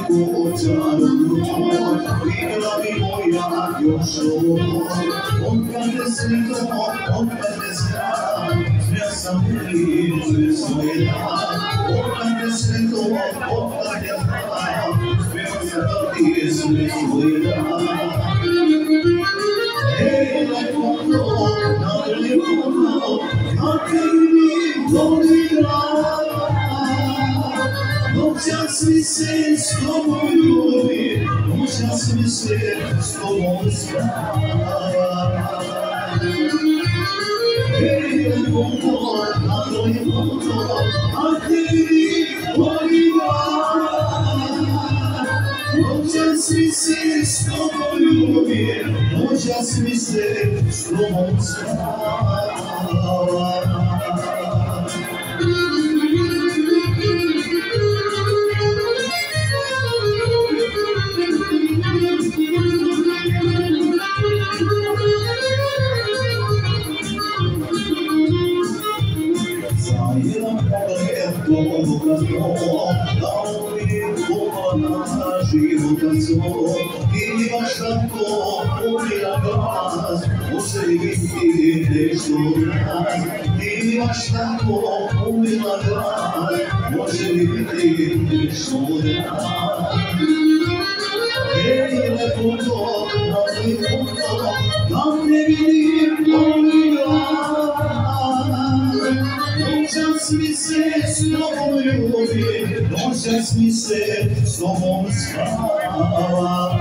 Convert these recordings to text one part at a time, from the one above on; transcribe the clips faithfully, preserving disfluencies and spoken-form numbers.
Očarno, igra mi moja još ovo. Od kad te srećom, od kad te znam, sve sam kriv, sve svoj dan. Od kad te srećom, od kad te znam, sve sam kriv, sve svoj dan. Ej, lepoto, na lepoto, na tebi voli grad. Noćas mi se s tobom ljubi, noćas mi se s tobom spava. Ej, lepoto, na lepoto, na tebi voli grad. Noćas mi se s tobom ljubi, noćas mi se s tobom spava. Jedan pogled toga zlo, da uvijek povana života zlo. I baš tako ubija glas, u sebi ti nešto glas. I baš tako ubija glas, može li biti nešto glas. Ej, lepoto, na lepoto, da ne vidim tvoj glas. Noćas mi se s tobom ljubi, noćas mi se s tobom spava.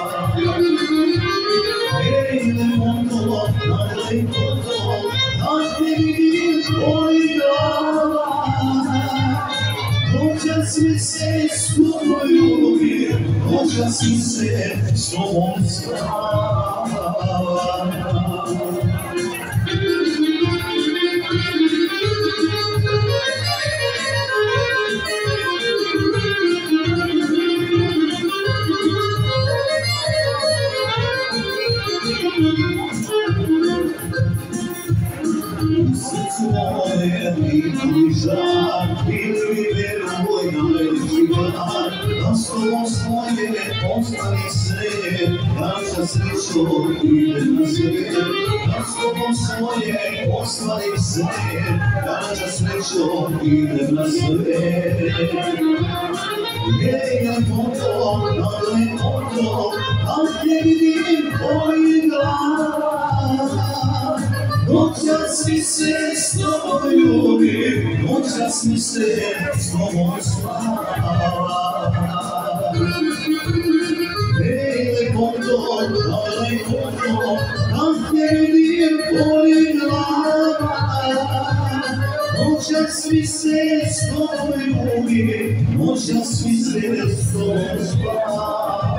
Ej, lepoto, na lepoto, da te vidim tvoj glas. Noćas mi se s tobom ljubi, noćas mi se s tobom spava. Srcu moje biti žar, ili veruj na veliki dar, da s tobom svoje ostali sred, naša srećo ide na svijet. Da s tobom svoje ostali sred, naša srećo ide na svijet. Ej, lepoto, na lepoto, da te vidim tvoj glas. Noćas mi se s tobom ljubi, noćas mi se s tobom spava. Ej, lepoto, na lepoto, da te vidim tvoj glas. Noćas mi se s tobom ljubi, noćas mi se s tobom spava.